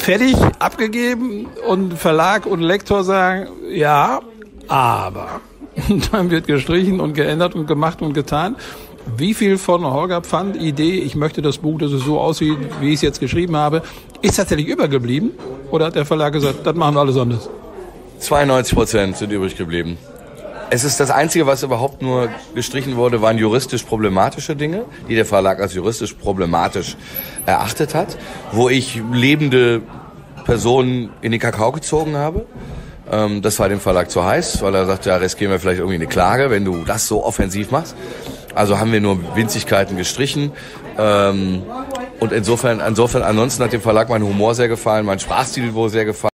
fertig, abgegeben und Verlag und Lektor sagen, ja, aber. Und dann wird gestrichen und geändert und gemacht und getan. Wie viel von Holger Pfand Idee, ich möchte das Buch, dass es so aussieht, wie ich es jetzt geschrieben habe, ist tatsächlich übergeblieben? Oder hat der Verlag gesagt, das machen wir alles anders? 92% sind übrig geblieben. Es ist das Einzige, was überhaupt nur gestrichen wurde, waren juristisch problematische Dinge, die der Verlag als juristisch problematisch erachtet hat, wo ich lebende Personen in den Kakao gezogen habe. Das war dem Verlag zu heiß, weil er sagte, ja, riskieren wir vielleicht irgendwie eine Klage, wenn du das so offensiv machst. Also haben wir nur Winzigkeiten gestrichen. Und insofern, ansonsten hat dem Verlag mein Humor sehr gefallen, mein Sprachstil wohl sehr gefallen.